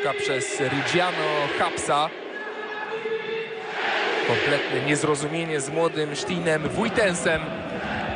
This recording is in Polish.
bramka przez Rigiano Hapsa. Kompletne niezrozumienie z młodym Stinem Wójtensem.